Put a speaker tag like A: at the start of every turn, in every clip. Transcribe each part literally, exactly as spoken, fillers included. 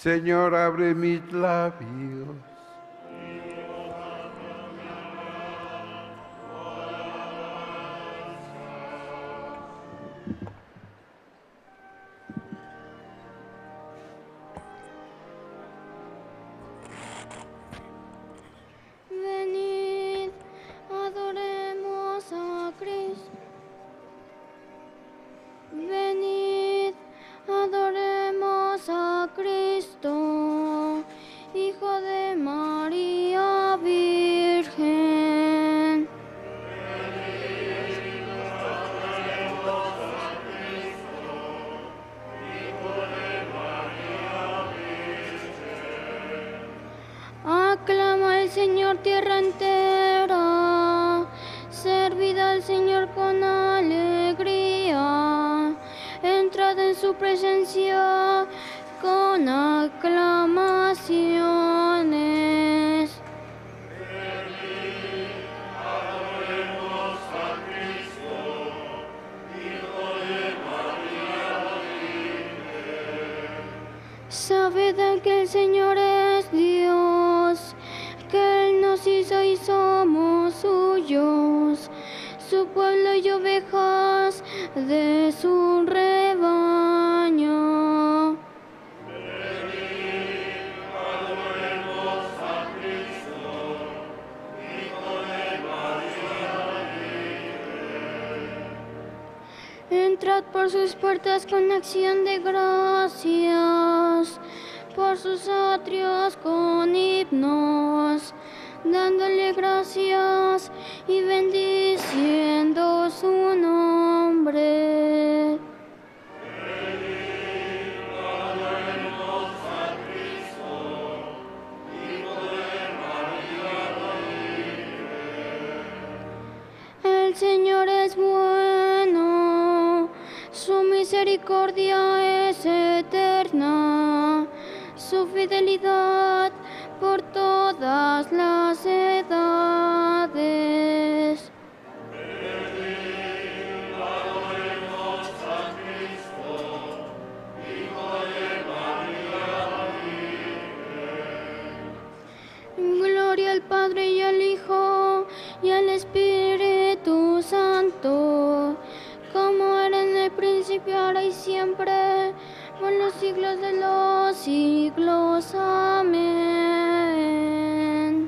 A: Señor, abre mis labios.
B: Venid, adoremos a Cristo. Venid, adoremos a Cristo, Hijo de María Virgen. Aclama al Señor tierra entera, servid al Señor con alegría, entrad en su presencia con aclamaciones. Sabed que el Señor es Dios, que Él nos hizo y somos suyos, su pueblo y ovejas de su rebaño. Entrad por sus puertas con acción de gracias, por sus atrios con himnos, dándole gracias y bendiciendo su nombre. El Señor es bueno, su misericordia es eterna, su fidelidad por todas las edades. Gloria al Padre y al Hijo y al Espíritu Santo, como era en el principio, ahora y siempre, por los siglos de los siglos. Amén.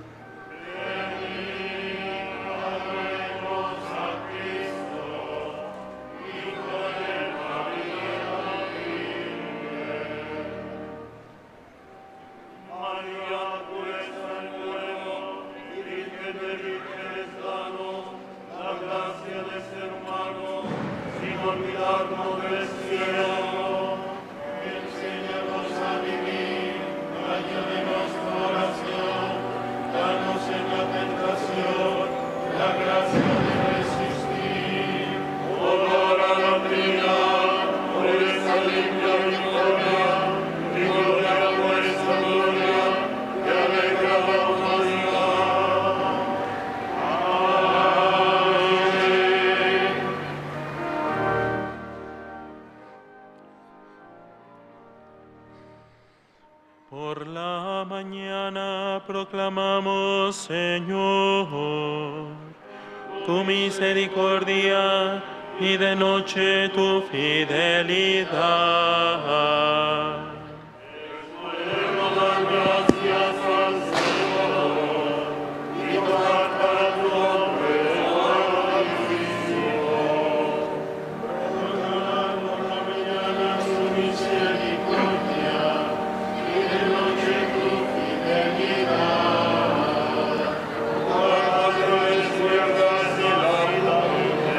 C: Por la mañana proclamamos, Señor, tu misericordia y de noche tu fidelidad.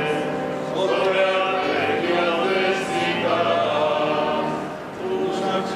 D: Tus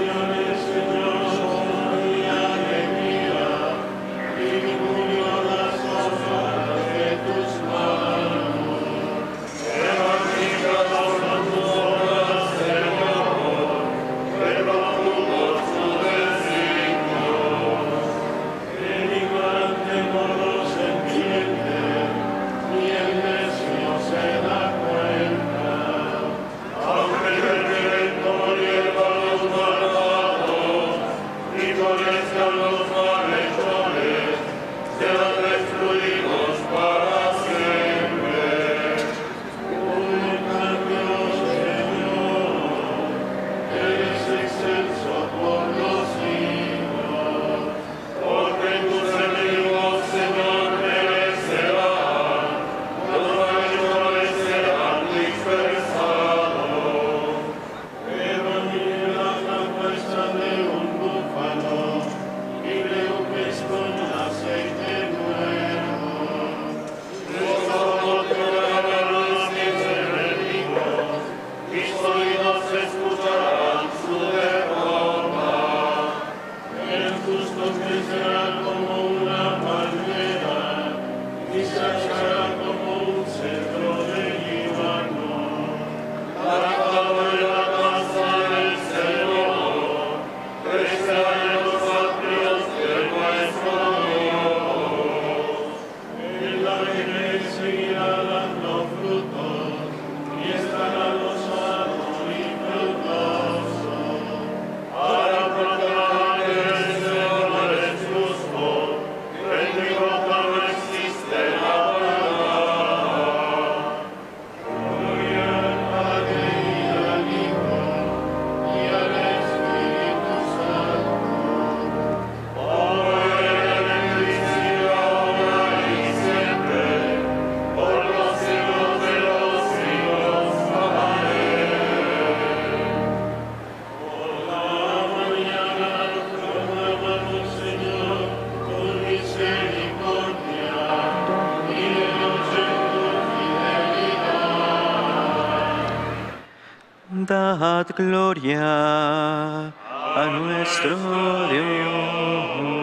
D: Dad gloria a nuestro Dios.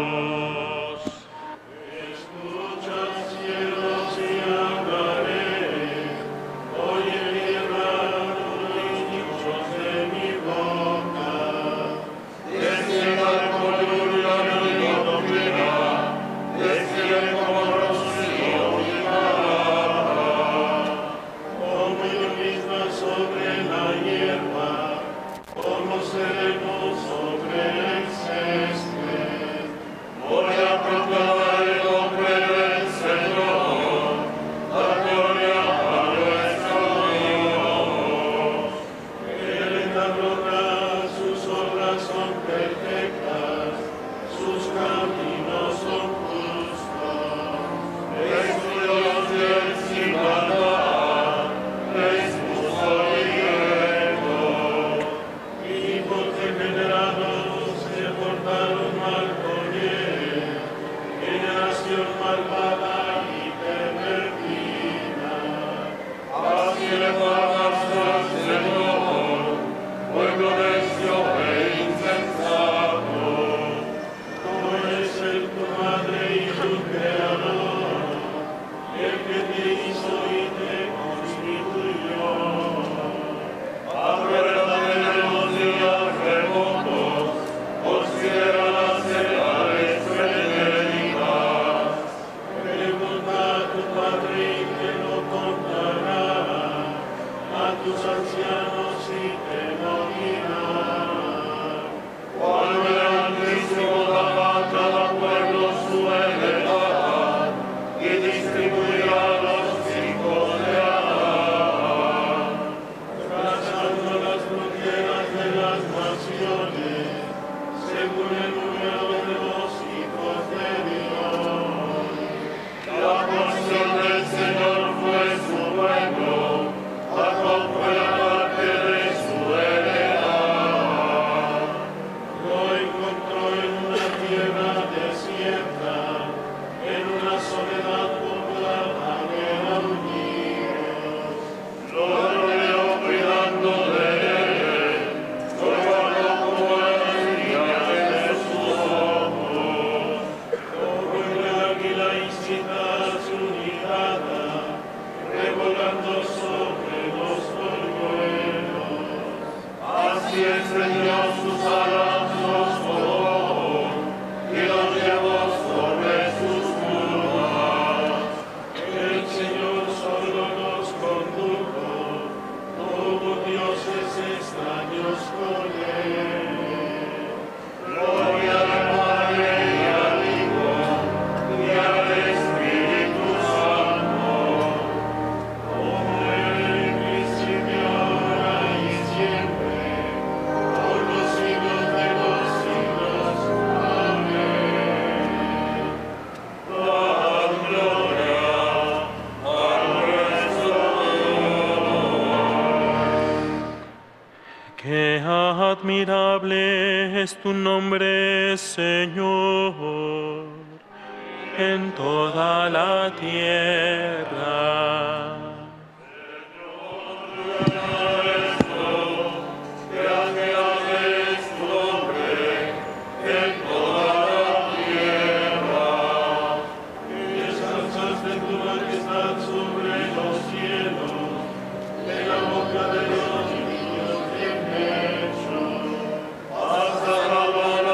C: Qué admirable es tu nombre, Señor, en toda la tierra.
E: Hasta la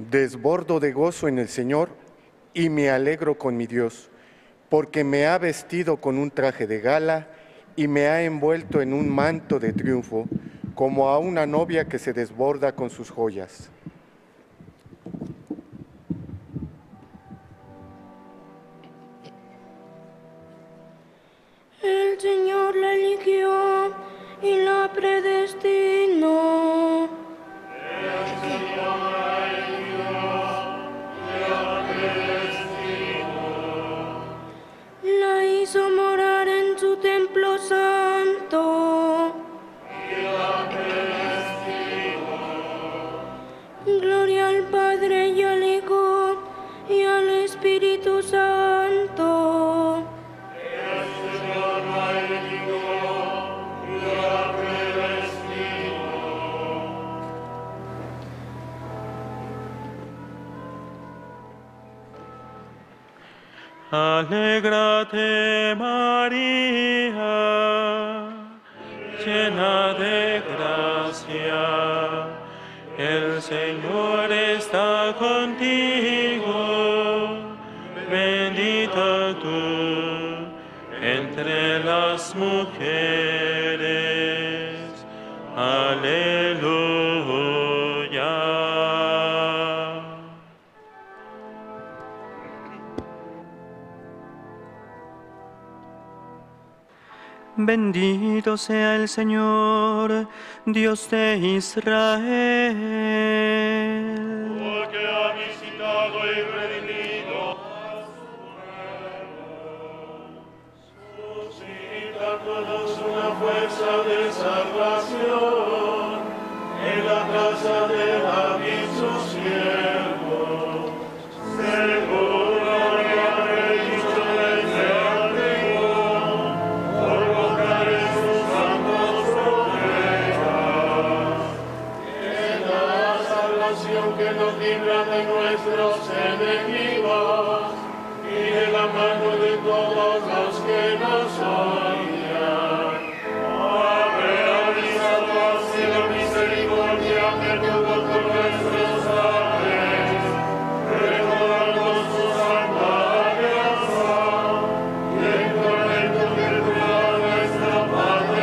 E: Desbordo de gozo en el Señor y me alegro con mi Dios, porque me ha vestido con un traje de gala y me ha envuelto en un manto de triunfo, como a una novia que se desborda con sus joyas.
B: El Señor la eligió y la predestinó.
C: El Señor la eligió y la predestinó.
B: La hizo morar en su templo santo.
C: Y la predestinó.
B: Gloria al Padre y al Hijo y al Espíritu Santo.
C: Alégrate, María, llena de gracia, el Señor está contigo, bendita tú entre las mujeres. Aleluya.
D: Bendito sea el Señor, Dios de Israel.
C: Porque ha visitado y redimido a su pueblo. Suscita a todos una fuerza de salvación en la casa de David su siervo. Según lo que ha predicho desde antiguo, por boca de sus santos profetas, en la salvación que nos libra de nuestros enemigos y de la mano de todos los que nos odian. Habré avisado así la misericordia que tuvo con nuestros padres, recordando su santa alianza y el juramento que tuvo a nuestro padre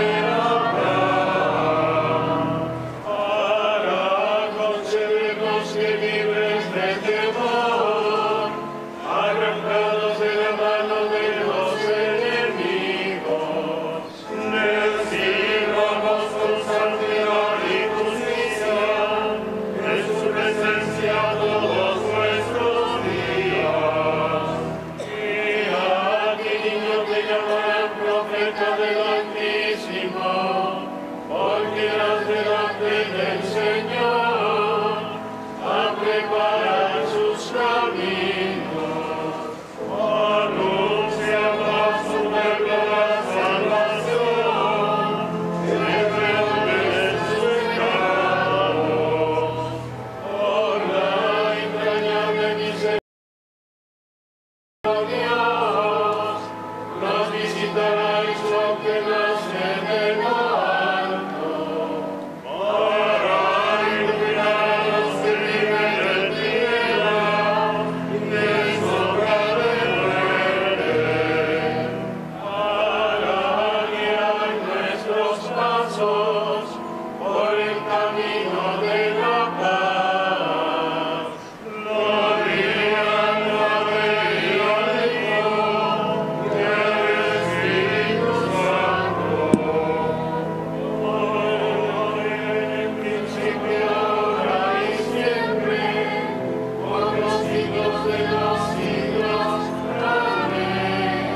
C: Abraham, para concedernos que libres de temor, arrancados de la mano de los enemigos, les sirvamos con santidad y justicia en su presencia todos nuestros días. Y aquí niño te llamarán profeta del Altísimo, porque irás delante del Señor a preparar sus caminos. Anuncia a su pueblo la salvación, que reúne sus pecados. Por la entrañable misericordia de Dios, nos visitará y su ángel nace de lo alto, para iluminar a los que viven en tinieblas de sombra de muerte, para guiar nuestros pasos por el camino de la paz. Gloria al Padre y al Hijo y al Espíritu Santo, como en el principio, ahora y siempre, por los siglos de los siglos. Amén.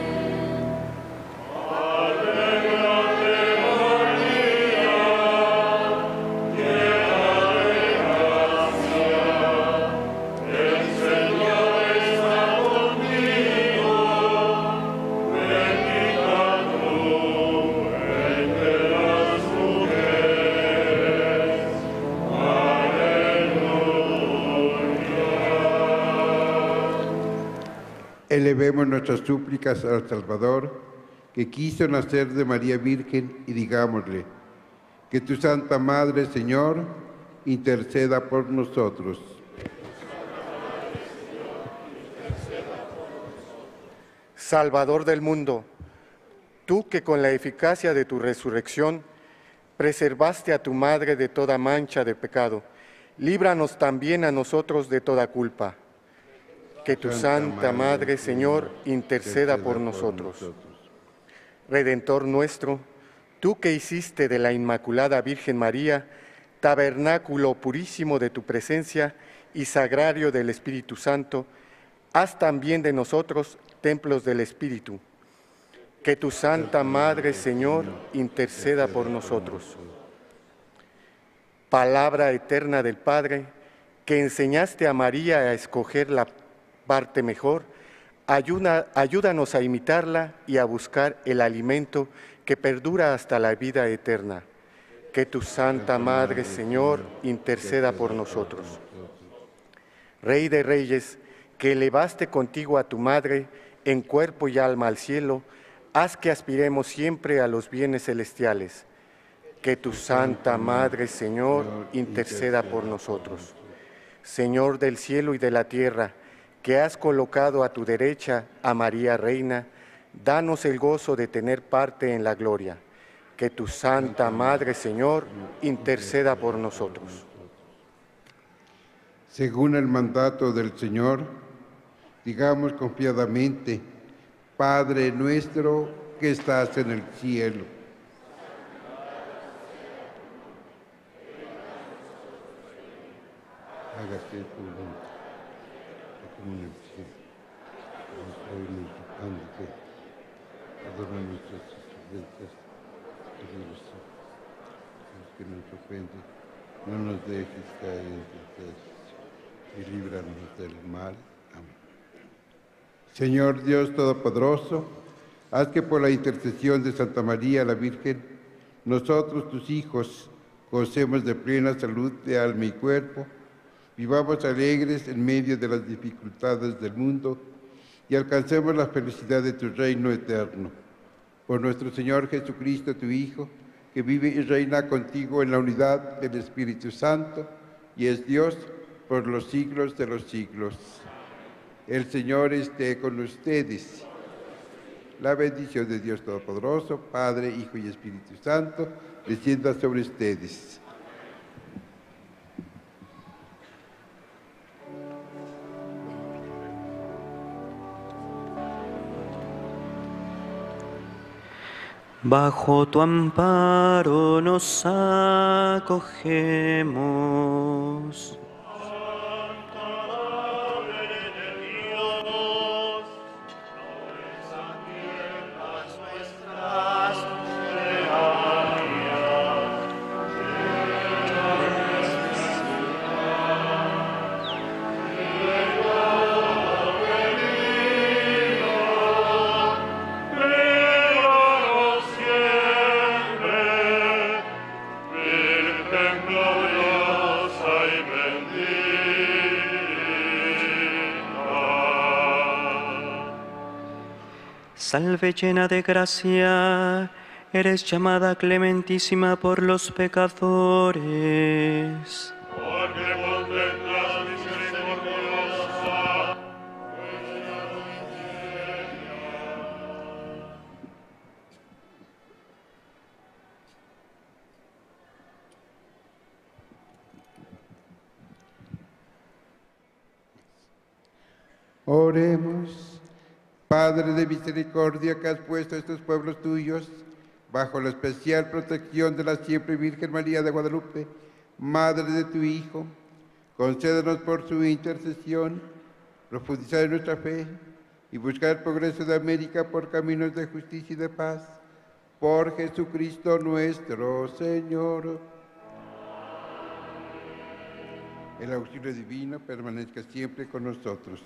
C: Alégrate, María, llena de gracia, el Señor está contigo, bendita tú entre las mujeres.
A: Elevemos nuestras súplicas al Salvador, que quiso nacer de María Virgen, y digámosle: que tu Santa Madre, Señor, interceda por nosotros.
E: Salvador del mundo, tú que con la eficacia de tu resurrección preservaste a tu madre de toda mancha de pecado, líbranos también a nosotros de toda culpa. Que tu Santa Madre, Señor, interceda por nosotros. Redentor nuestro, tú que hiciste de la Inmaculada Virgen María tabernáculo purísimo de tu presencia y sagrario del Espíritu Santo, haz también de nosotros templos del Espíritu. Que tu Santa Madre, Señor, interceda por nosotros. Palabra eterna del Padre, que enseñaste a María a escoger la parte mejor, ayuda, ayúdanos a imitarla y a buscar el alimento que perdura hasta la vida eterna. Que tu Santa Madre, Señor, interceda por nosotros. Rey de Reyes, que elevaste contigo a tu Madre en cuerpo y alma al cielo, haz que aspiremos siempre a los bienes celestiales. Que tu Santa Madre, Señor, interceda por nosotros. Señor del cielo y de la tierra, que has colocado a tu derecha a María Reina, danos el gozo de tener parte en la gloria. Que tu Santa Madre, Señor, interceda por nosotros.
A: Según el mandato del Señor, digamos confiadamente: Padre nuestro que estás en el cielo. Hágase tu voluntad, como en el cielo. Hoy nuestro pan de fe, perdona nuestras ofensas, los que nos ofenden, no nos dejes caer en tentación y líbranos del mal. Amén. Señor Dios Todopoderoso, haz que por la intercesión de Santa María la Virgen, nosotros, tus hijos, gocemos de plena salud de alma y cuerpo, vivamos alegres en medio de las dificultades del mundo y alcancemos la felicidad de tu reino eterno. Por nuestro Señor Jesucristo, tu Hijo, que vive y reina contigo en la unidad del Espíritu Santo y es Dios por los siglos de los siglos. El Señor esté con ustedes. La bendición de Dios Todopoderoso, Padre, Hijo y Espíritu Santo, descienda sobre ustedes.
D: Bajo tu amparo nos acogemos. Salve llena de gracia, eres llamada clementísima por los pecadores.
C: Porque contemplas misericordiosa.
A: Oremos. Padre de misericordia, que has puesto a estos pueblos tuyos bajo la especial protección de la siempre Virgen María de Guadalupe, Madre de tu Hijo, concédenos por su intercesión profundizar en nuestra fe y buscar el progreso de América por caminos de justicia y de paz. Por Jesucristo nuestro Señor. El auxilio divino permanezca siempre con nosotros.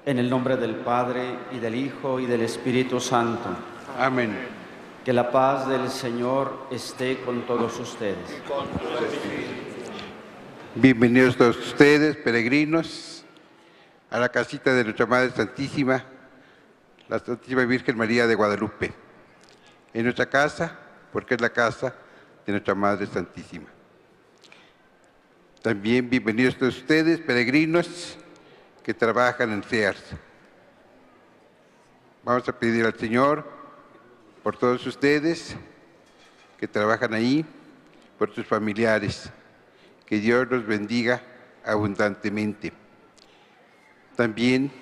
F: En el nombre del Padre, y del Hijo, y del Espíritu Santo.
A: Amén.
F: Que la paz del Señor esté con todos ustedes.
A: Bienvenidos todos ustedes, peregrinos, a la casita de nuestra Madre Santísima, la Santísima Virgen María de Guadalupe. En nuestra casa, porque es la casa de nuestra Madre Santísima. También bienvenidos todos ustedes, peregrinos, que trabajan en Sears. Vamos a pedir al Señor por todos ustedes que trabajan ahí, por sus familiares, que Dios los bendiga abundantemente. También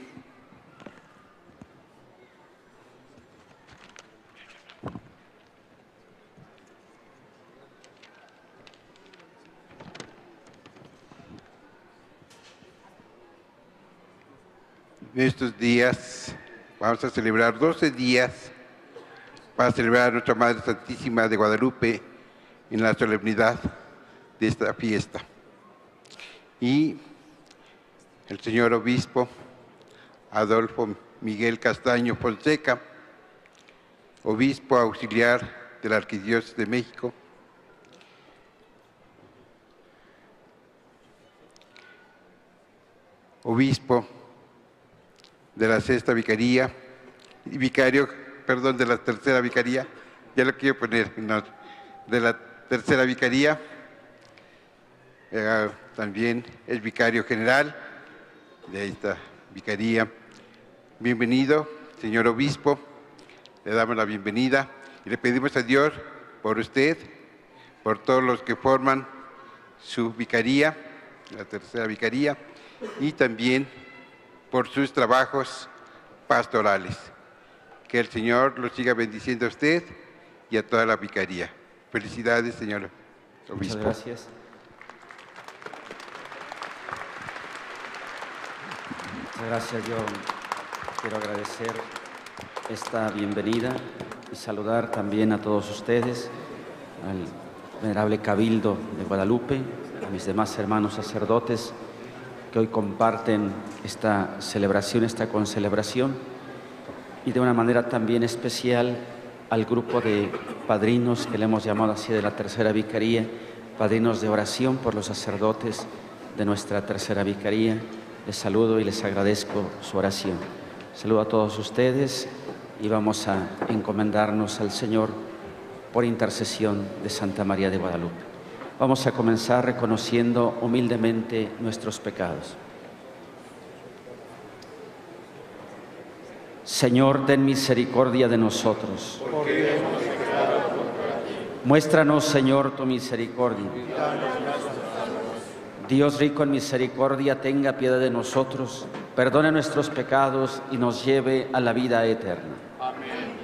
A: en estos días vamos a celebrar doce días para celebrar a nuestra Madre Santísima de Guadalupe en la solemnidad de esta fiesta. Y el señor obispo Adolfo Miguel Castaño Fonseca, obispo auxiliar de la Arquidiócesis de México, obispo de la sexta vicaría, y vicario, perdón, de la tercera vicaría, ya lo quiero poner, no, de la tercera vicaría, eh, también es vicario general de esta vicaría. Bienvenido, señor obispo, le damos la bienvenida y le pedimos a Dios por usted, por todos los que forman su vicaría, la tercera vicaría, y también por sus trabajos pastorales. Que el Señor los siga bendiciendo a usted y a toda la vicaría. Felicidades, señor obispo.
F: Muchas gracias. Muchas gracias. Yo quiero agradecer esta bienvenida y saludar también a todos ustedes, al venerable Cabildo de Guadalupe, a mis demás hermanos sacerdotes que hoy comparten esta celebración, esta concelebración, y de una manera también especial al grupo de padrinos que le hemos llamado así de la tercera vicaría, padrinos de oración por los sacerdotes de nuestra tercera vicaría. Les saludo y les agradezco su oración. Saludo a todos ustedes y vamos a encomendarnos al Señor por intercesión de Santa María de Guadalupe. Vamos a comenzar reconociendo humildemente nuestros pecados. Señor, ten misericordia de nosotros. Muéstranos, Señor, tu misericordia. Dios rico en misericordia, tenga piedad de nosotros, perdone nuestros pecados y nos lleve a la vida eterna. Amén.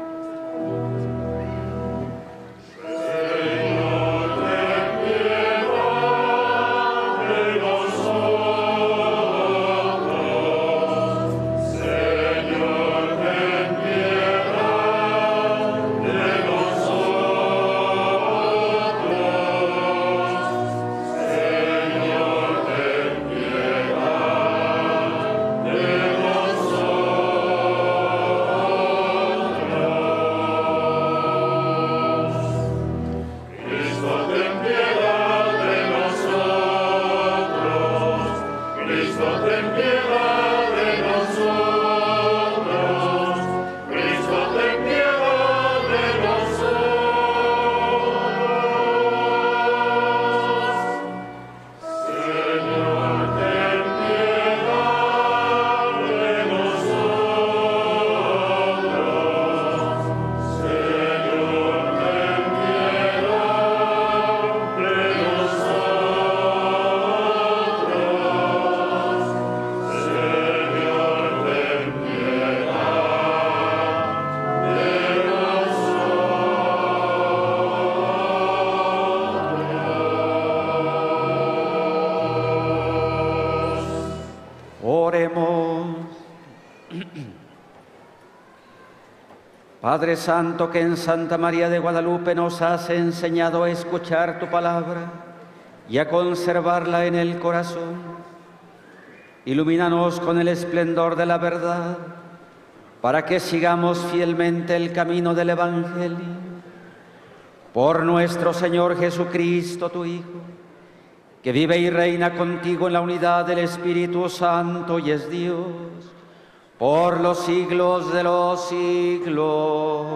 F: Padre Santo, que en Santa María de Guadalupe nos has enseñado a escuchar tu palabra y a conservarla en el corazón, ilumínanos con el esplendor de la verdad, para que sigamos fielmente el camino del Evangelio. Por nuestro Señor Jesucristo, tu Hijo, que vive y reina contigo en la unidad del Espíritu Santo y es Dios, por los siglos de los siglos.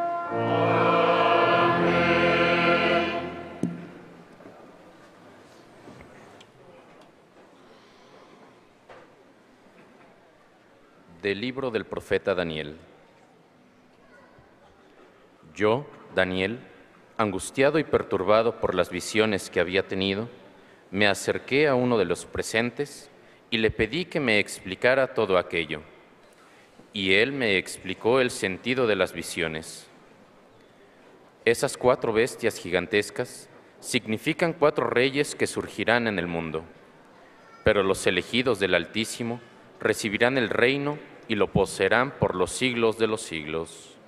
G: Del libro del profeta Daniel. Yo, Daniel, angustiado y perturbado por las visiones que había tenido, me acerqué a uno de los presentes y le pedí que me explicara todo aquello. Y él me explicó el sentido de las visiones. Esas cuatro bestias gigantescas significan cuatro reyes que surgirán en el mundo, pero los elegidos del Altísimo recibirán el reino y lo poseerán por los siglos de los siglos.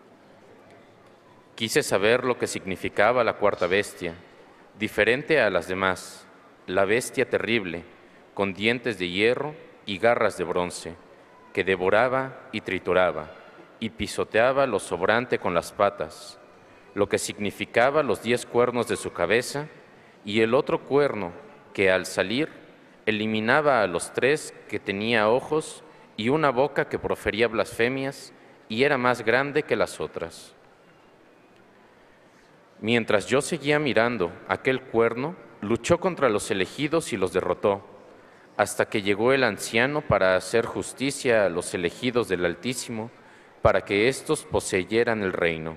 G: Quise saber lo que significaba la cuarta bestia, diferente a las demás, la bestia terrible, con dientes de hierro y garras de bronce, que devoraba y trituraba, y pisoteaba lo sobrante con las patas, lo que significaba los diez cuernos de su cabeza, y el otro cuerno que al salir eliminaba a los tres que tenía ojos y una boca que profería blasfemias y era más grande que las otras. Mientras yo seguía mirando aquel cuerno, luchó contra los elegidos y los derrotó, hasta que llegó el anciano para hacer justicia a los elegidos del Altísimo, para que éstos poseyeran el reino.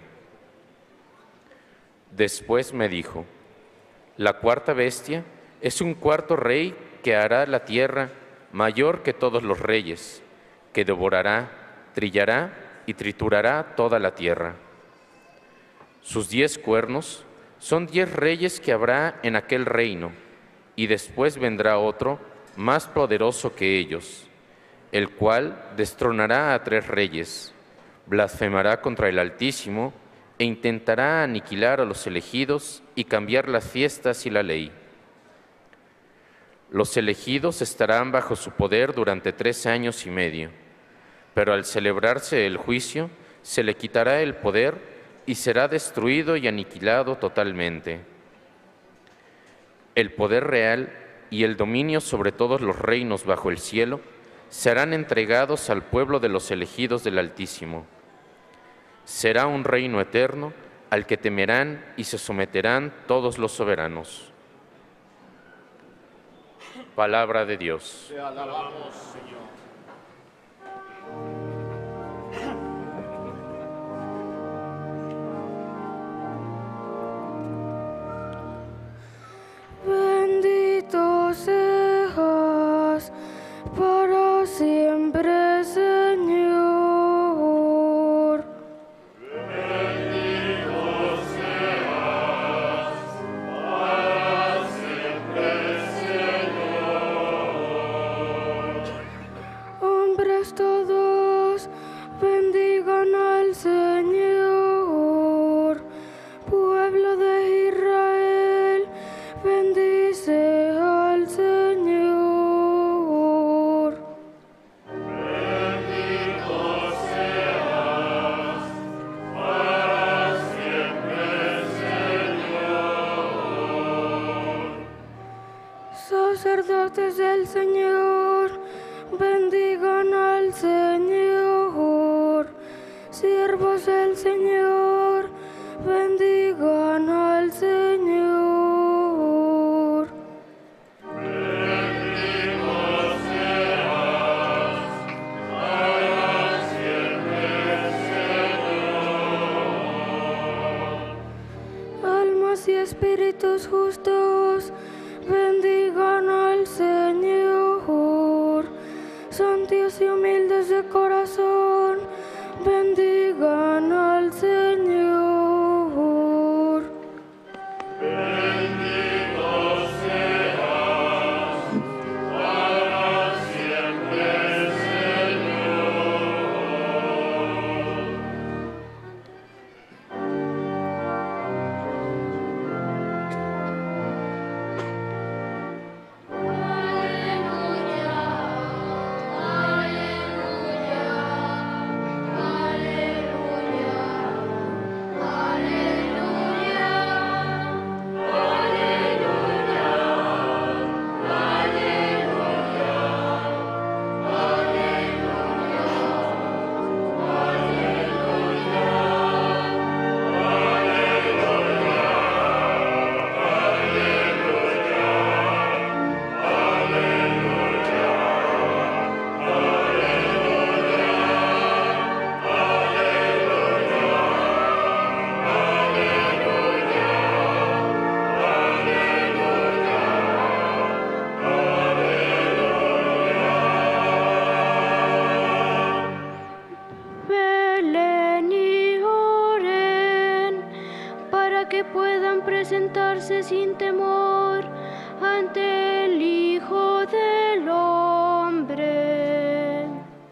G: Después me dijo, la cuarta bestia es un cuarto rey que hará la tierra mayor que todos los reyes, que devorará, trillará y triturará toda la tierra. Sus diez cuernos son diez reyes que habrá en aquel reino, y después vendrá otro más poderoso que ellos, el cual destronará a tres reyes, blasfemará contra el Altísimo e intentará aniquilar a los elegidos y cambiar las fiestas y la ley. Los elegidos estarán bajo su poder durante tres años y medio, pero al celebrarse el juicio, se le quitará el poder y será destruido y aniquilado totalmente. El poder real y el dominio sobre todos los reinos bajo el cielo serán entregados al pueblo de los elegidos del Altísimo. Será un reino eterno al que temerán y se someterán todos los soberanos. Palabra de Dios.
C: Te alabamos, Señor.
B: Bendito seas para siempre, Señor.
C: Bendito seas para siempre, Señor.
B: Hombres todos, bendigan al Señor. Pueblo de Israel, bendice al Señor.
C: Bendito seas para siempre, Señor.
B: Sacerdotes del Señor, bendigan al Señor. Siervos del Señor, bendigan al Señor.
C: Bendito seas para siempre, Señor.
B: Almas y espíritus justos, bendigan al Señor. Santos y humildes de corazón, bendigan al Señor.
C: Bendito seas para siempre, Señor.
B: Aleluya, presentarse sin temor ante el Hijo del Hombre.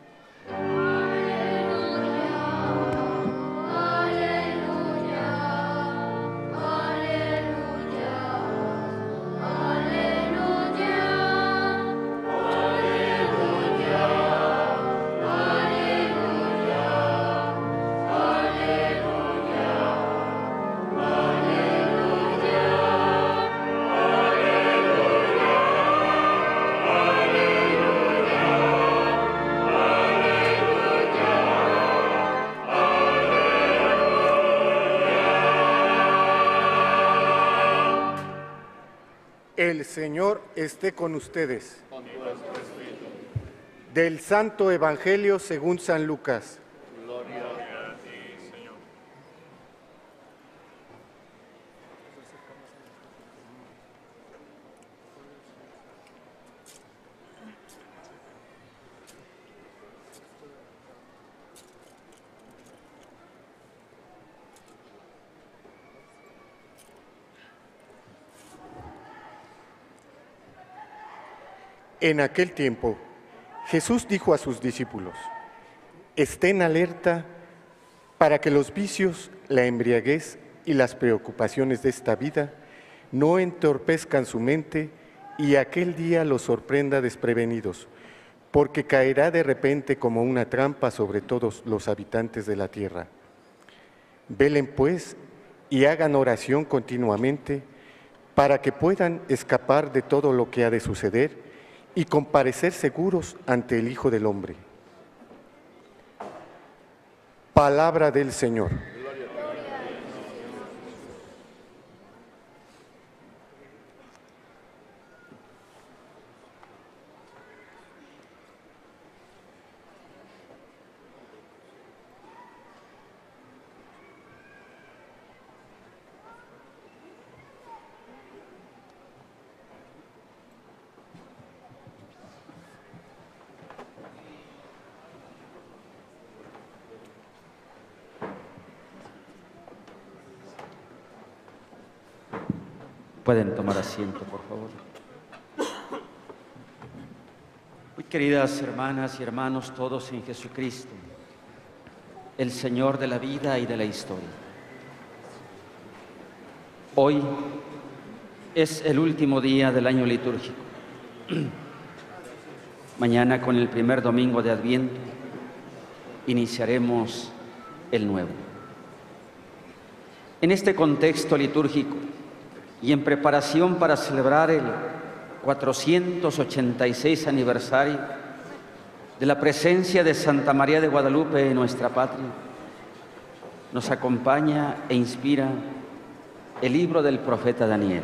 B: Aleluya, aleluya, aleluya, aleluya, aleluya,
E: El Señor esté con ustedes. Del Santo Evangelio según San Lucas. En aquel tiempo, Jesús dijo a sus discípulos: estén alerta para que los vicios, la embriaguez y las preocupaciones de esta vida no entorpezcan su mente y aquel día los sorprenda desprevenidos, porque caerá de repente como una trampa sobre todos los habitantes de la tierra. Velen pues y hagan oración continuamente para que puedan escapar de todo lo que ha de suceder y comparecer seguros ante el Hijo del Hombre. Palabra del Señor.
F: Pueden tomar asiento, por favor. Muy queridas hermanas y hermanos, todos en Jesucristo, el Señor de la vida y de la historia. Hoy es el último día del año litúrgico. Mañana, con el primer domingo de Adviento, iniciaremos el nuevo. En este contexto litúrgico, y en preparación para celebrar el cuatrocientos ochenta y seis aniversario de la presencia de Santa María de Guadalupe en nuestra patria, nos acompaña e inspira el libro del profeta Daniel.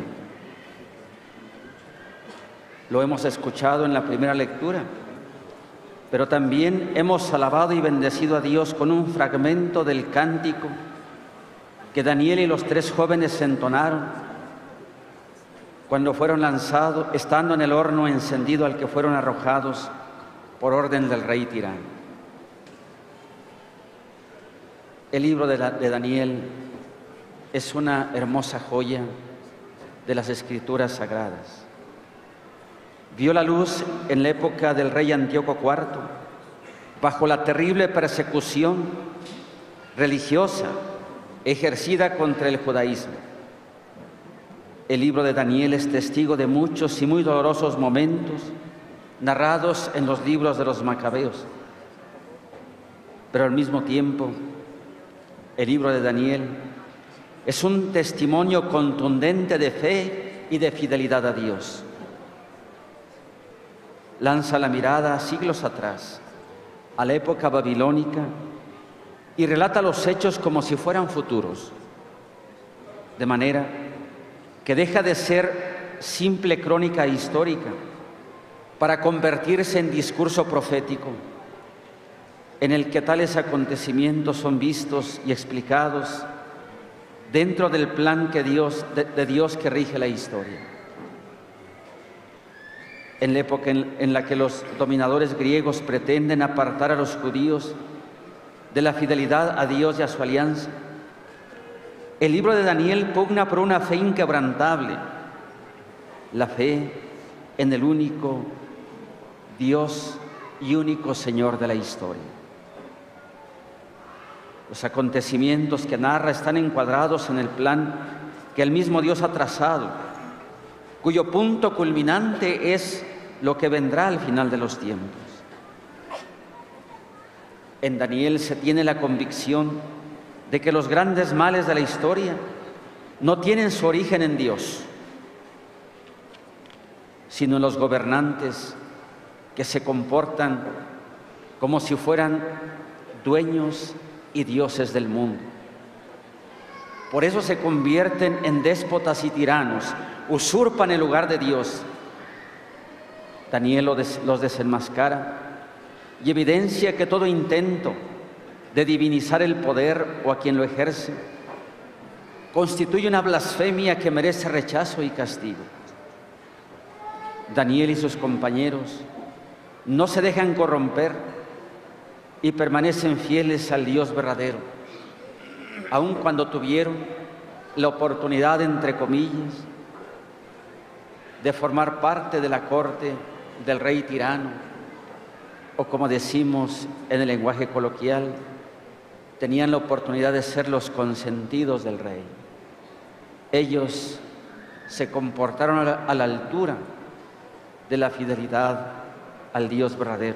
F: Lo hemos escuchado en la primera lectura, pero también hemos alabado y bendecido a Dios con un fragmento del cántico que Daniel y los tres jóvenes entonaron cuando fueron lanzados, estando en el horno encendido al que fueron arrojados por orden del rey tirano. El libro de, la, de Daniel es una hermosa joya de las Escrituras Sagradas. Vio la luz en la época del rey Antíoco cuarto, bajo la terrible persecución religiosa ejercida contra el judaísmo. El libro de Daniel es testigo de muchos y muy dolorosos momentos narrados en los libros de los Macabeos. Pero al mismo tiempo, el libro de Daniel es un testimonio contundente de fe y de fidelidad a Dios. Lanza la mirada siglos atrás, a la época babilónica, y relata los hechos como si fueran futuros, de manera que deja de ser simple crónica histórica para convertirse en discurso profético, en el que tales acontecimientos son vistos y explicados dentro del plan que Dios, de, de Dios que rige la historia. En la época en, en la que los dominadores griegos pretenden apartar a los judíos de la fidelidad a Dios y a su alianza, El libro de Daniel pugna por una fe inquebrantable, la fe en el único Dios y único Señor de la historia. Los acontecimientos que narra están encuadrados en el plan que el mismo Dios ha trazado, cuyo punto culminante es lo que vendrá al final de los tiempos. En Daniel se tiene la convicción de que los grandes males de la historia no tienen su origen en Dios, sino en los gobernantes que se comportan como si fueran dueños y dioses del mundo. Por eso se convierten en déspotas y tiranos, usurpan el lugar de Dios. Daniel los desenmascara y evidencia que todo intento de divinizar el poder o a quien lo ejerce constituye una blasfemia que merece rechazo y castigo. Daniel y sus compañeros no se dejan corromper y permanecen fieles al Dios verdadero, aun cuando tuvieron la oportunidad, entre comillas, de formar parte de la corte del rey tirano, o como decimos en el lenguaje coloquial, tenían la oportunidad de ser los consentidos del rey. Ellos se comportaron a la, a la altura de la fidelidad al Dios verdadero.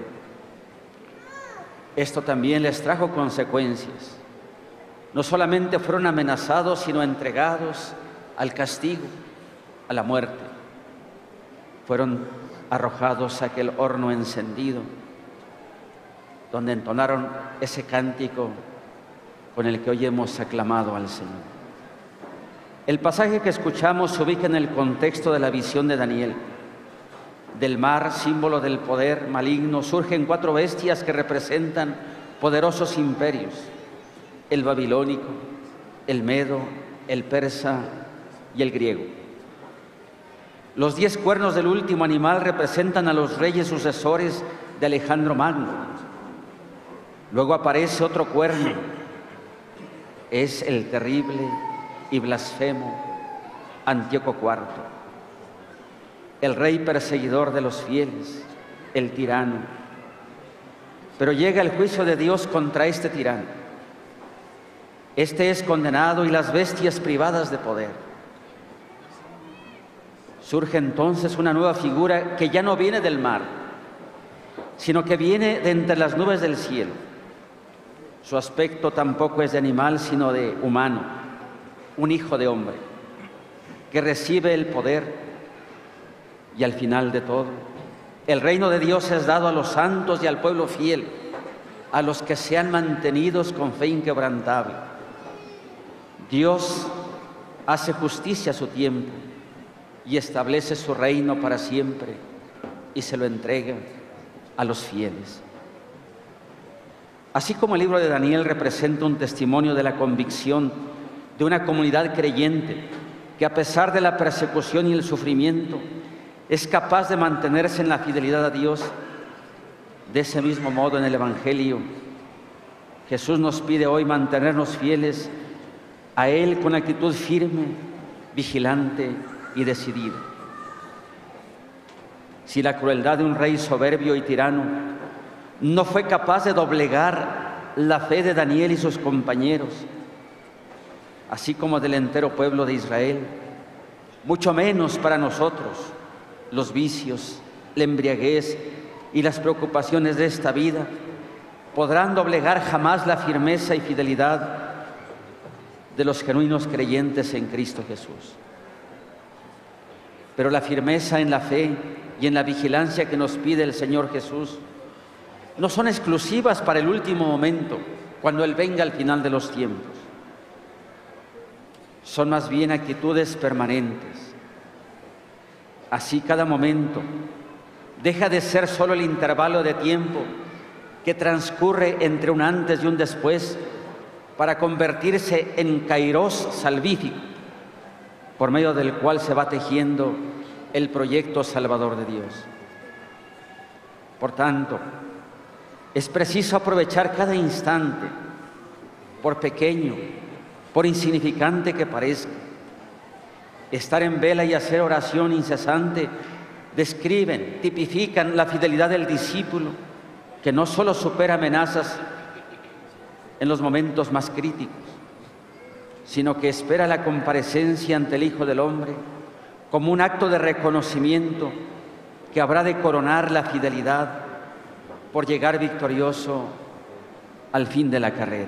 F: Esto también les trajo consecuencias. No solamente fueron amenazados, sino entregados al castigo, a la muerte. Fueron arrojados a aquel horno encendido, donde entonaron ese cántico con el que hoy hemos aclamado al Señor. El pasaje que escuchamos se ubica en el contexto de la visión de Daniel. Del mar, símbolo del poder maligno, surgen cuatro bestias que representan poderosos imperios: el babilónico, el medo, el persa y el griego. Los diez cuernos del último animal representan a los reyes sucesores de Alejandro Magno. Luego aparece otro cuerno, es el terrible y blasfemo Antíoco cuarto, el rey perseguidor de los fieles, el tirano. Pero llega el juicio de Dios contra este tirano. Este es condenado y las bestias privadas de poder. Surge entonces una nueva figura que ya no viene del mar, sino que viene de entre las nubes del cielo. Su aspecto tampoco es de animal, sino de humano, un hijo de hombre, que recibe el poder. Y al final de todo, el reino de Dios es dado a los santos y al pueblo fiel, a los que se han mantenido con fe inquebrantable. Dios hace justicia a su tiempo y establece su reino para siempre y se lo entrega a los fieles. Así como el libro de Daniel representa un testimonio de la convicción de una comunidad creyente que a pesar de la persecución y el sufrimiento es capaz de mantenerse en la fidelidad a Dios, de ese mismo modo en el Evangelio Jesús nos pide hoy mantenernos fieles a Él con actitud firme, vigilante y decidida. Si la crueldad de un rey soberbio y tirano no fue capaz de doblegar la fe de Daniel y sus compañeros, así como del entero pueblo de Israel, mucho menos para nosotros, los vicios, la embriaguez y las preocupaciones de esta vida podrán doblegar jamás la firmeza y fidelidad de los genuinos creyentes en Cristo Jesús. Pero la firmeza en la fe y en la vigilancia que nos pide el Señor Jesús no son exclusivas para el último momento, cuando Él venga al final de los tiempos. Son más bien actitudes permanentes. Así cada momento deja de ser solo el intervalo de tiempo que transcurre entre un antes y un después para convertirse en kairos salvífico, por medio del cual se va tejiendo el proyecto salvador de Dios. Por tanto, es preciso aprovechar cada instante, por pequeño por insignificante que parezca. Estar en vela y hacer oración incesante describen, tipifican la fidelidad del discípulo, que no solo supera amenazas en los momentos más críticos, sino que espera la comparecencia ante el Hijo del Hombre como un acto de reconocimiento que habrá de coronar la fidelidad por llegar victorioso al fin de la carrera.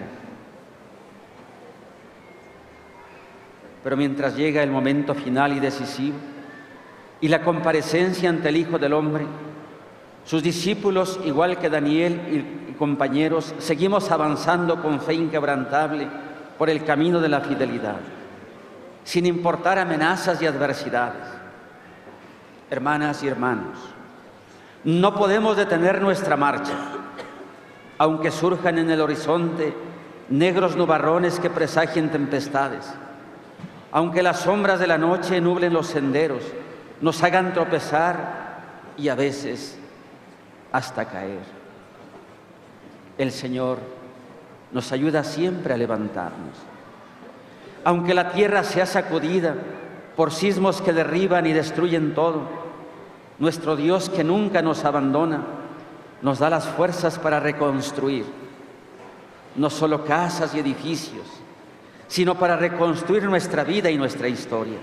F: Pero mientras llega el momento final y decisivo y la comparecencia ante el Hijo del Hombre, sus discípulos, igual que Daniel y compañeros, seguimos avanzando con fe inquebrantable por el camino de la fidelidad, sin importar amenazas y adversidades. Hermanas y hermanos, no podemos detener nuestra marcha, aunque surjan en el horizonte negros nubarrones que presagien tempestades, aunque las sombras de la noche nublen los senderos, nos hagan tropezar y a veces hasta caer. El Señor nos ayuda siempre a levantarnos. Aunque la tierra sea sacudida por sismos que derriban y destruyen todo, nuestro Dios, que nunca nos abandona, nos da las fuerzas para reconstruir no solo casas y edificios, sino para reconstruir nuestra vida y nuestra historia.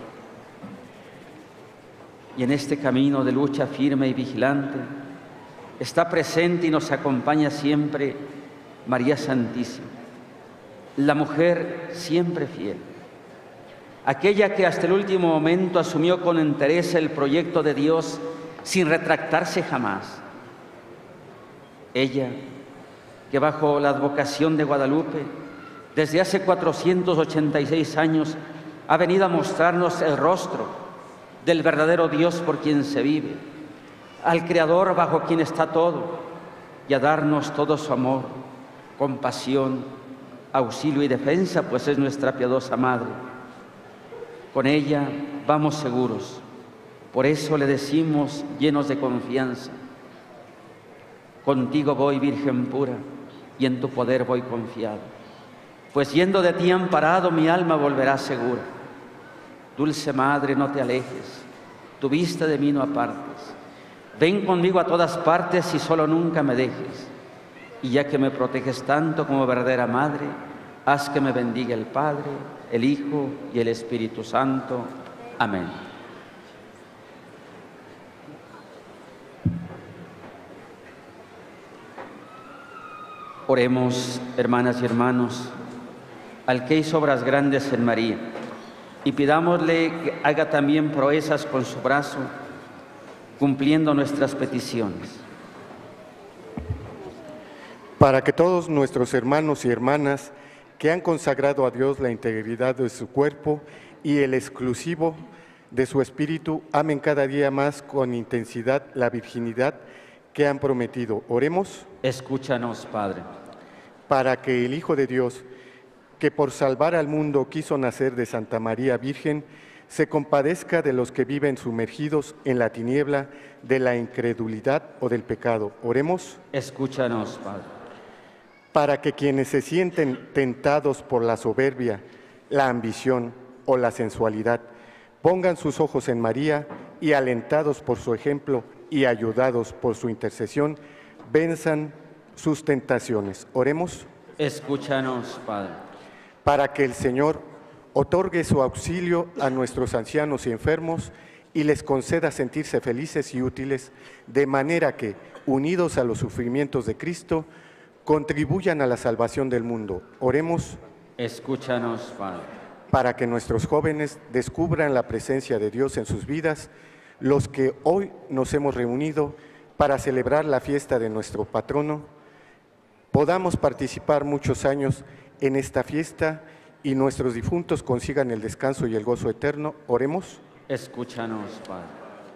F: Y en este camino de lucha firme y vigilante está presente y nos acompaña siempre María Santísima, la mujer siempre fiel, aquella que hasta el último momento asumió con entereza el proyecto de Dios sin retractarse jamás. Ella, que bajo la advocación de Guadalupe, desde hace cuatrocientos ochenta y seis años, ha venido a mostrarnos el rostro del verdadero Dios por quien se vive, al Creador bajo quien está todo, y a darnos todo su amor, compasión, auxilio y defensa, pues es nuestra piadosa Madre. Con ella vamos seguros, por eso le decimos llenos de confianza: contigo voy, Virgen pura, y en tu poder voy confiado, pues yendo de ti amparado mi alma volverá segura. Dulce Madre, no te alejes, tu vista de mí no apartes, ven conmigo a todas partes y solo nunca me dejes. Y ya que me proteges tanto como verdadera Madre, haz que me bendiga el Padre, el Hijo y el Espíritu Santo. Amén. Oremos, hermanas y hermanos, al que hizo obras grandes en María, y pidámosle que haga también proezas con su brazo, cumpliendo nuestras peticiones.
E: Para que todos nuestros hermanos y hermanas que han consagrado a Dios la integridad de su cuerpo y el exclusivo de su espíritu, amen cada día más con intensidad la virginidad que han prometido. Oremos.
F: Escúchanos, Padre.
E: Para que el Hijo de Dios, que por salvar al mundo quiso nacer de Santa María Virgen, se compadezca de los que viven sumergidos en la tiniebla de la incredulidad o del pecado. Oremos.
F: Escúchanos, Padre.
E: Para que quienes se sienten tentados por la soberbia, la ambición o la sensualidad, pongan sus ojos en María y, alentados por su ejemplo y ayudados por su intercesión, venzan sus tentaciones. Oremos.
F: Escúchanos, Padre.
E: Para que el Señor otorgue su auxilio a nuestros ancianos y enfermos y les conceda sentirse felices y útiles, de manera que, unidos a los sufrimientos de Cristo, contribuyan a la salvación del mundo. Oremos.
F: Escúchanos, Padre.
E: Para que nuestros jóvenes descubran la presencia de Dios en sus vidas, los que hoy nos hemos reunido para celebrar la fiesta de nuestro patrono, podamos participar muchos años en esta fiesta y nuestros difuntos consigan el descanso y el gozo eterno. Oremos.
F: Escúchanos, Padre.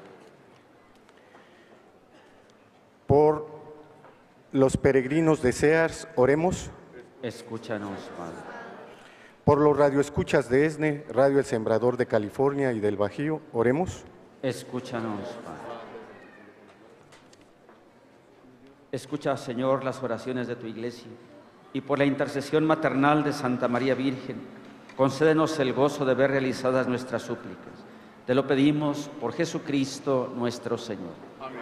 E: Por los peregrinos de Sears, oremos.
F: Escúchanos, Padre.
E: Por los radioescuchas de ESNE, Radio El Sembrador de California y del Bajío, oremos.
F: Escúchanos, Padre. Escucha, Señor, las oraciones de tu Iglesia, y por la intercesión maternal de Santa María Virgen, concédenos el gozo de ver realizadas nuestras súplicas. Te lo pedimos por Jesucristo nuestro Señor.
C: Amén.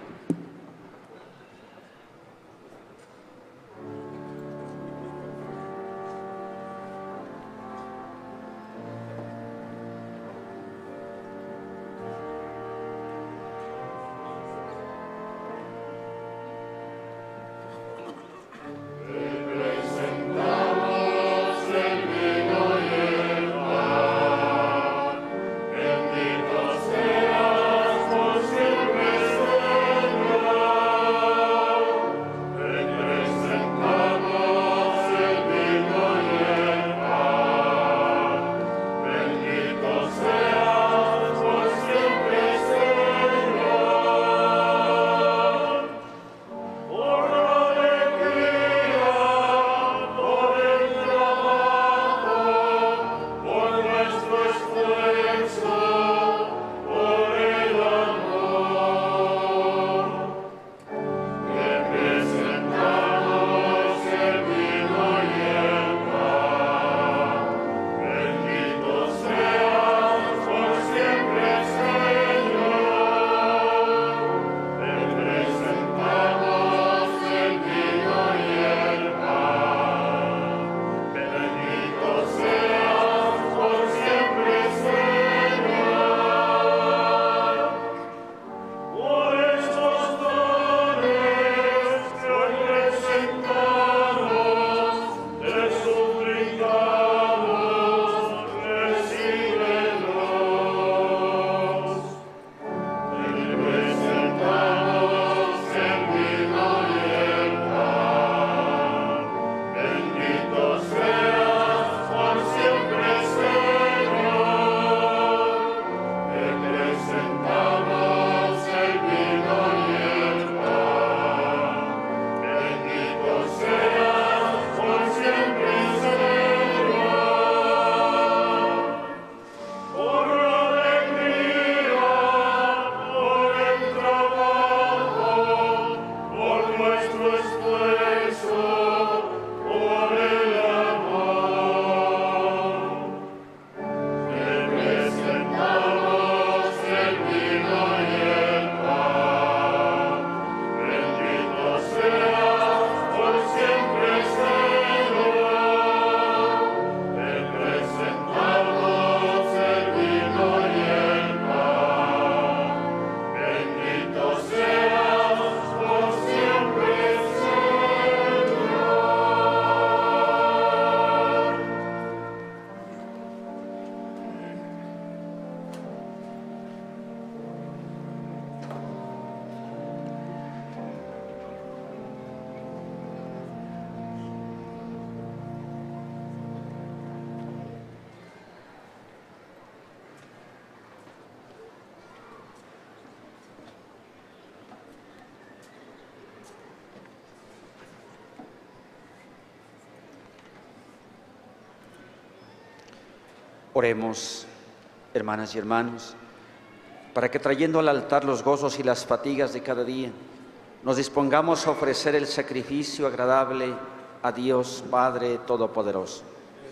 F: Oremos, hermanas y hermanos, para que trayendo al altar los gozos y las fatigas de cada día, nos dispongamos a ofrecer el sacrificio agradable a Dios Padre Todopoderoso.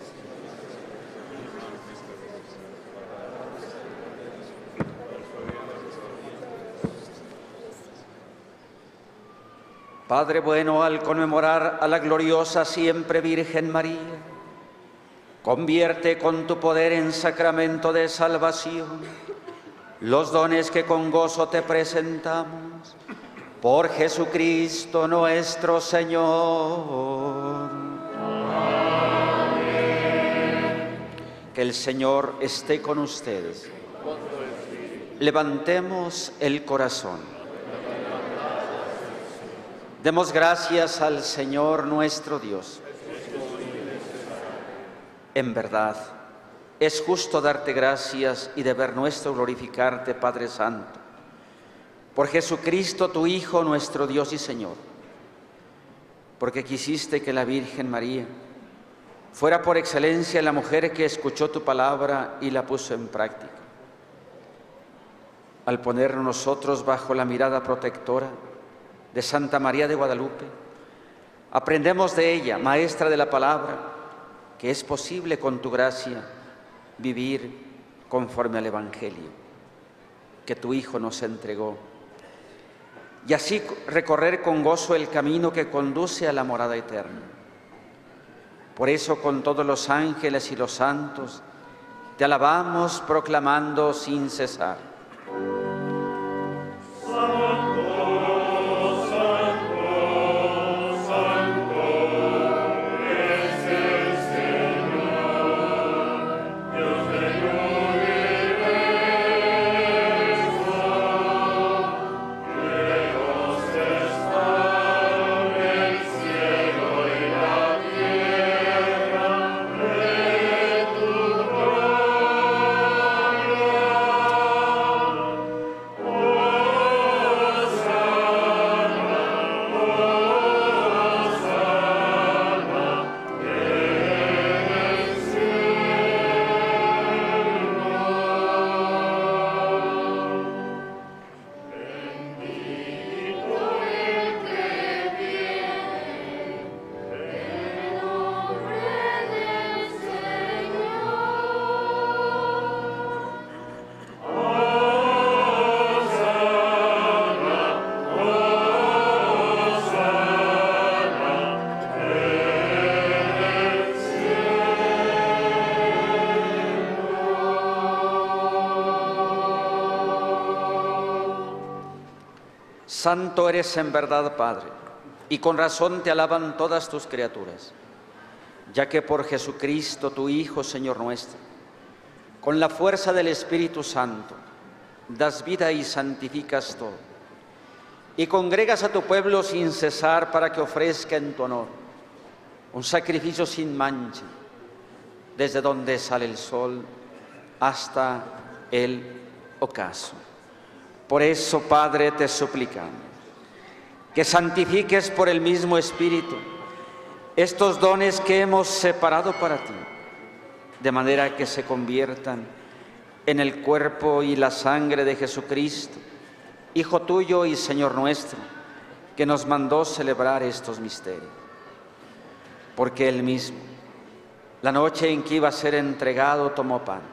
F: Padre bueno, al conmemorar a la gloriosa siempre Virgen María, convierte con tu poder en sacramento de salvación los dones que con gozo te presentamos. Por Jesucristo nuestro Señor. Amén. Que el Señor esté con ustedes. Levantemos el corazón. Demos gracias al Señor nuestro Dios. En verdad, es justo darte gracias y deber nuestro glorificarte, Padre Santo, por Jesucristo, tu Hijo, nuestro Dios y Señor, porque quisiste que la Virgen María fuera por excelencia la mujer que escuchó tu palabra y la puso en práctica. Al ponernos nosotros bajo la mirada protectora de Santa María de Guadalupe, aprendemos de ella, maestra de la palabra, que es posible con tu gracia vivir conforme al Evangelio que tu Hijo nos entregó, y así recorrer con gozo el camino que conduce a la morada eterna. Por eso, con todos los ángeles y los santos, te alabamos proclamando sin cesar: Santo eres en verdad, Padre, y con razón te alaban todas tus criaturas, ya que por Jesucristo, tu Hijo, Señor nuestro, con la fuerza del Espíritu Santo, das vida y santificas todo, y congregas a tu pueblo sin cesar para que ofrezca en tu honor un sacrificio sin mancha, desde donde sale el sol hasta el ocaso. Por eso, Padre, te suplicamos que santifiques por el mismo Espíritu estos dones que hemos separado para ti, de manera que se conviertan en el cuerpo y la sangre de Jesucristo, Hijo tuyo y Señor nuestro, que nos mandó celebrar estos misterios. Porque Él mismo, la noche en que iba a ser entregado, tomó pan.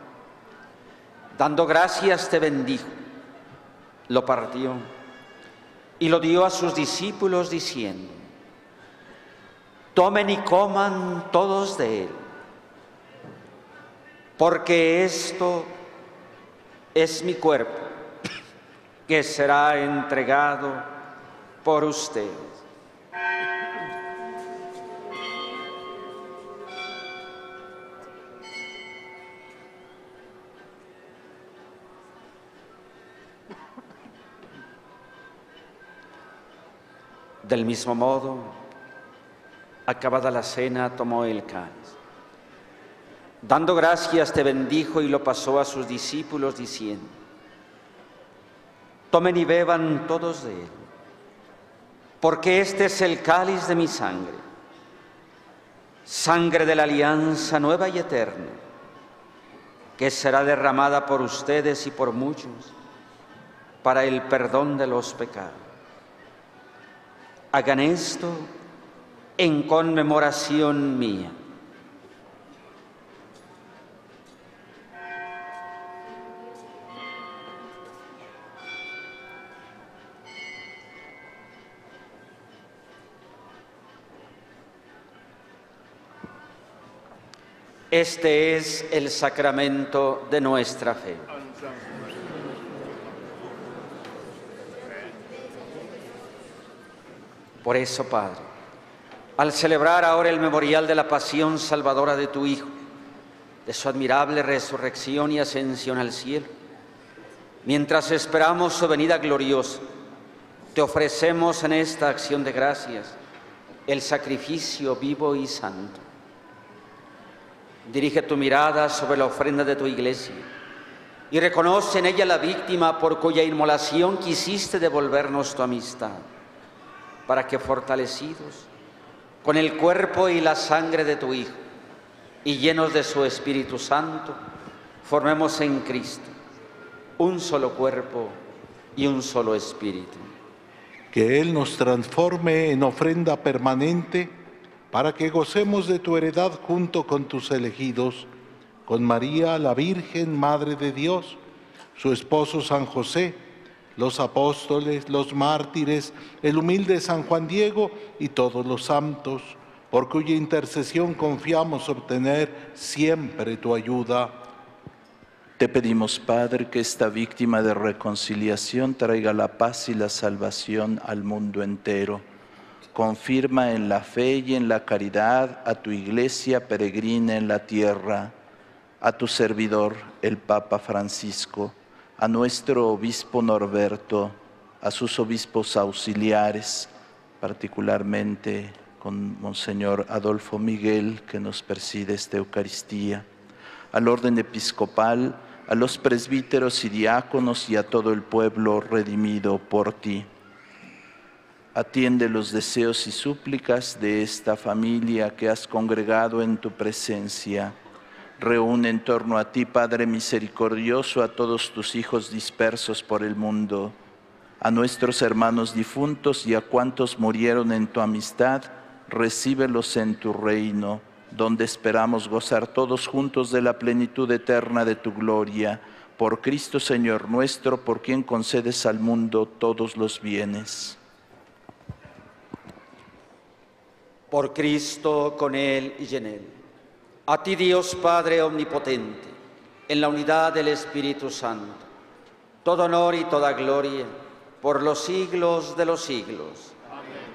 F: Dando gracias, te bendijo, lo partió y lo dio a sus discípulos diciendo: tomen y coman todos de él, porque esto es mi cuerpo, que será entregado por ustedes. Del mismo modo, acabada la cena, tomó el cáliz. Dando gracias, te bendijo y lo pasó a sus discípulos diciendo: tomen y beban todos de él, porque este es el cáliz de mi sangre, sangre de la alianza nueva y eterna, que será derramada por ustedes y por muchos para el perdón de los pecados. Hagan esto en conmemoración mía. Este es el sacramento de nuestra fe. Por eso, Padre, al celebrar ahora el memorial de la pasión salvadora de tu Hijo, de su admirable resurrección y ascensión al cielo, mientras esperamos su venida gloriosa, te ofrecemos en esta acción de gracias el sacrificio vivo y santo. Dirige tu mirada sobre la ofrenda de tu Iglesia y reconoce en ella la víctima por cuya inmolación quisiste devolvernos tu amistad, para que, fortalecidos con el cuerpo y la sangre de tu Hijo y llenos de su Espíritu Santo, formemos en Cristo un solo cuerpo y un solo espíritu.
H: Que Él nos transforme en ofrenda permanente para que gocemos de tu heredad junto con tus elegidos, con María, la Virgen, Madre de Dios, su esposo San José, los apóstoles, los mártires, el humilde San Juan Diego y todos los santos, por cuya intercesión confiamos obtener siempre tu ayuda.
I: Te pedimos, Padre, que esta víctima de reconciliación traiga la paz y la salvación al mundo entero. Confirma en la fe y en la caridad a tu Iglesia peregrina en la tierra, a tu servidor, el Papa Francisco, a nuestro obispo Norberto, a sus obispos auxiliares, particularmente con Monseñor Adolfo Miguel, que nos preside esta Eucaristía, al orden episcopal, a los presbíteros y diáconos y a todo el pueblo redimido por ti. Atiende los deseos y súplicas de esta familia que has congregado en tu presencia. Reúne en torno a ti, Padre misericordioso, a todos tus hijos dispersos por el mundo, a nuestros hermanos difuntos y a cuantos murieron en tu amistad, recíbelos en tu reino, donde esperamos gozar todos juntos de la plenitud eterna de tu gloria, por Cristo Señor nuestro, por quien concedes al mundo todos los bienes.
F: Por Cristo, con Él y en Él. A ti, Dios Padre omnipotente, en la unidad del Espíritu Santo, todo honor y toda gloria por los siglos de los siglos. Amén.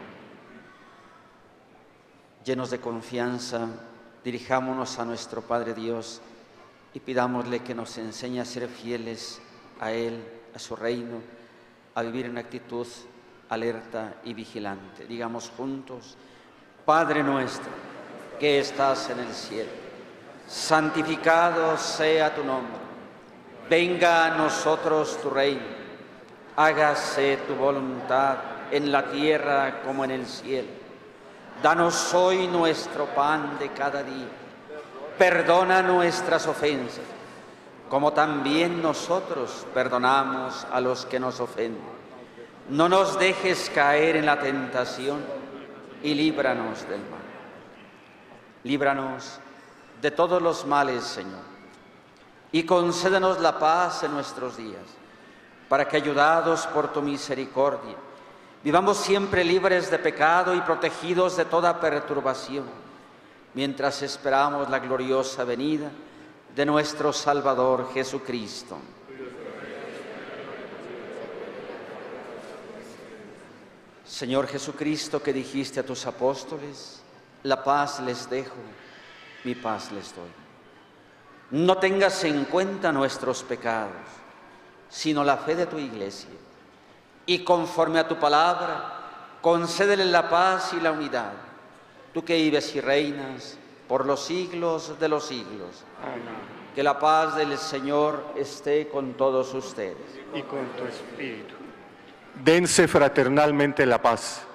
F: Llenos de confianza, dirijámonos a nuestro Padre Dios y pidámosle que nos enseñe a ser fieles a Él, a su reino, a vivir en actitud alerta y vigilante. Digamos juntos: Padre nuestro, que estás en el cielo, santificado sea tu nombre. Venga a nosotros tu reino. Hágase tu voluntad en la tierra como en el cielo. Danos hoy nuestro pan de cada día. Perdona nuestras ofensas, como también nosotros perdonamos a los que nos ofenden. No nos dejes caer en la tentación y líbranos del mal. Líbranos de todos los males, Señor, y concédenos la paz en nuestros días, para que, ayudados por tu misericordia, vivamos siempre libres de pecado y protegidos de toda perturbación, mientras esperamos la gloriosa venida de nuestro Salvador Jesucristo. Señor Jesucristo, que dijiste a tus apóstoles: la paz les dejo, mi paz les doy. No tengas en cuenta nuestros pecados, sino la fe de tu Iglesia, y conforme a tu palabra, concédele la paz y la unidad, tú que vives y reinas por los siglos de los siglos. Amén. Que la paz del Señor esté con todos ustedes.
E: Y con tu espíritu. Dense fraternalmente la paz.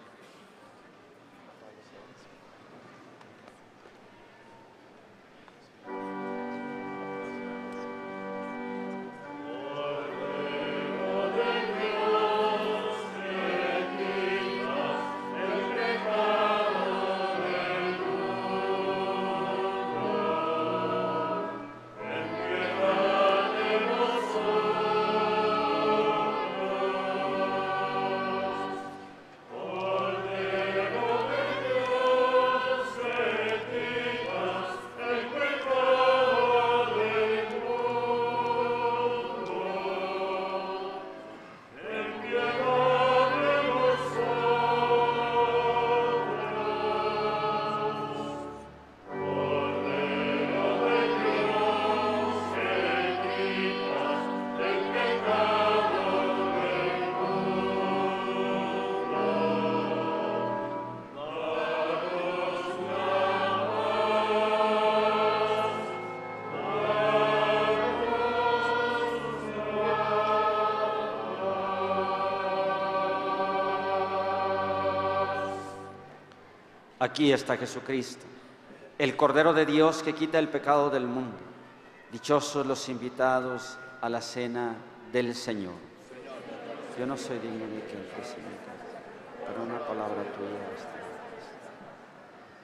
F: Aquí está Jesucristo, el Cordero de Dios que quita el pecado del mundo. Dichosos los invitados a la cena del Señor. Yo no soy digno de que entres en mi casa, pero una palabra tuya basta.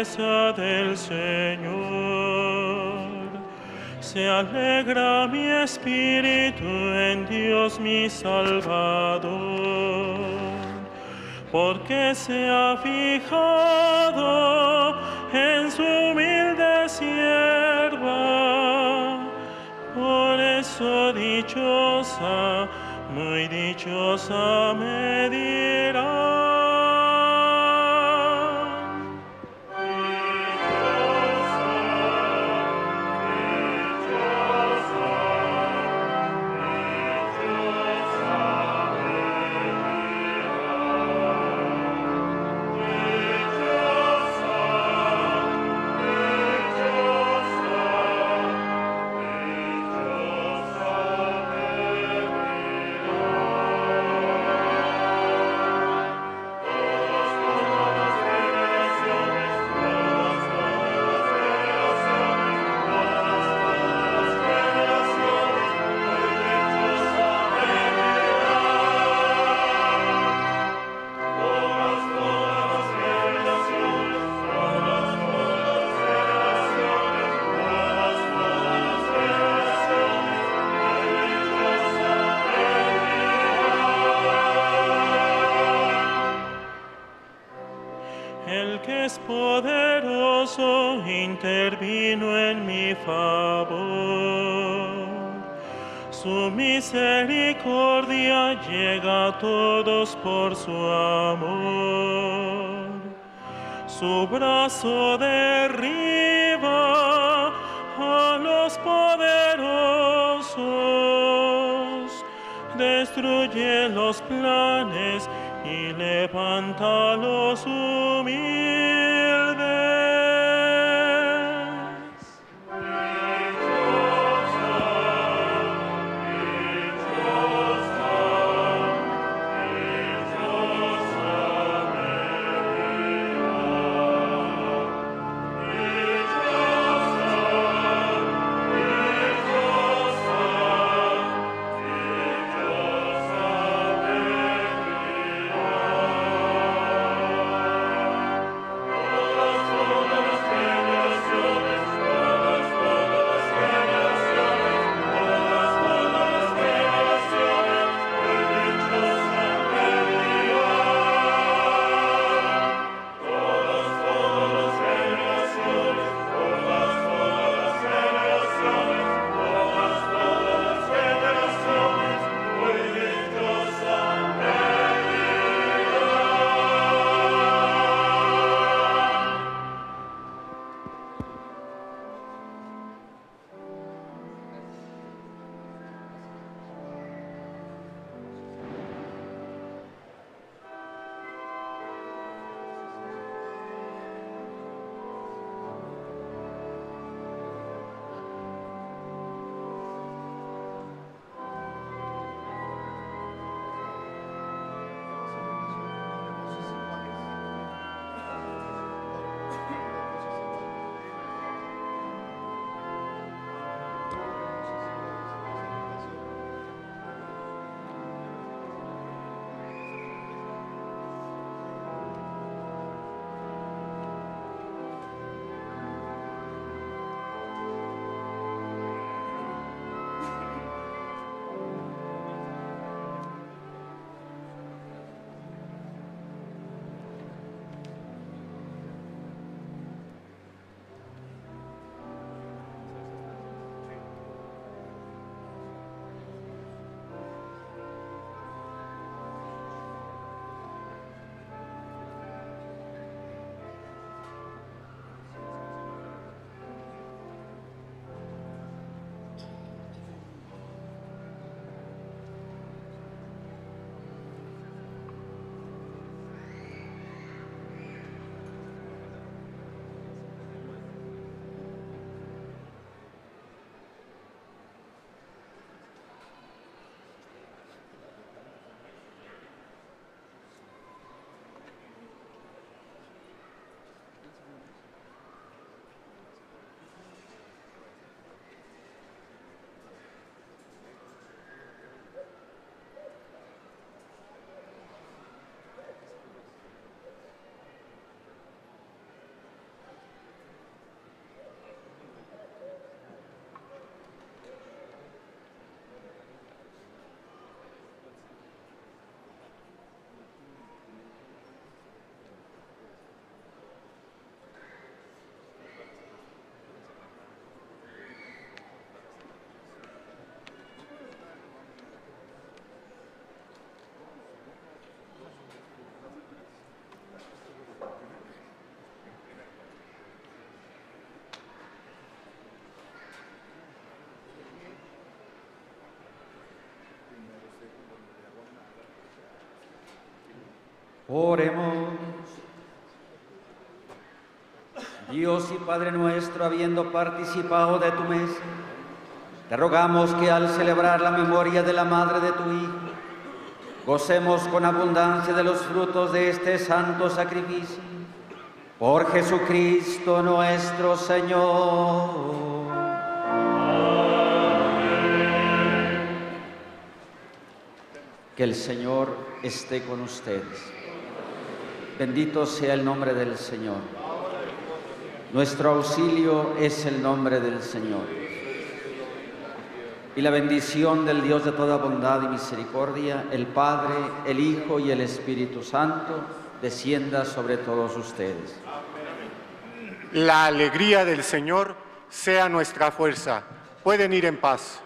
C: promesa del Señor. Se alegra mi espíritu en Dios mi Salvador, porque se ha fijado en su humilde sierva. Por eso dichosa, muy dichosa me dirá. El que es poderoso intervino en mi favor. Su misericordia llega a todos por su amor. Su brazo derriba a los poderosos, destruye los planes y levanta a los humildes.
F: Oremos. Dios y Padre nuestro, habiendo participado de tu mesa, te rogamos que al celebrar la memoria de la madre de tu Hijo, gocemos con abundancia de los frutos de este santo sacrificio. Por Jesucristo nuestro Señor. Amén. Que el Señor esté con ustedes. Bendito sea el nombre del Señor. Nuestro auxilio es el nombre del Señor. Y la bendición del Dios de toda bondad y misericordia, el Padre, el Hijo y el Espíritu Santo, descienda sobre todos ustedes.
E: La alegría del Señor sea nuestra fuerza. Pueden ir en paz.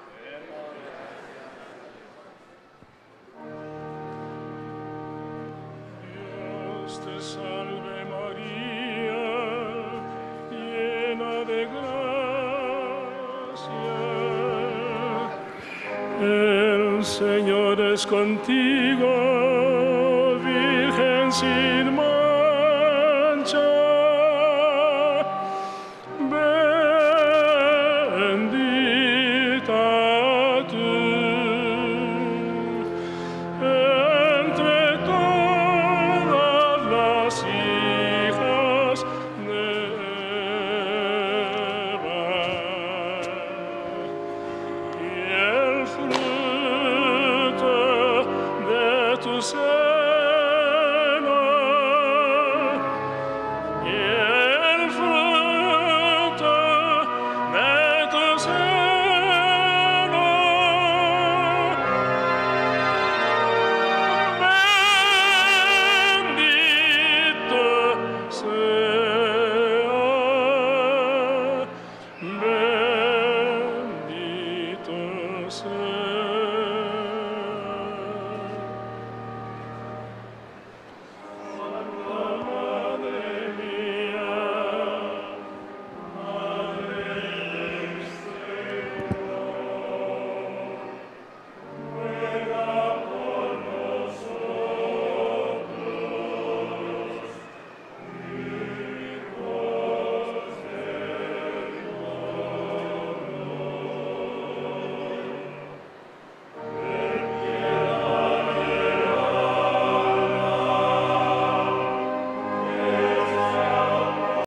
C: Dios te salve María, llena de gracia. El Señor es contigo, Virgen sin mancha.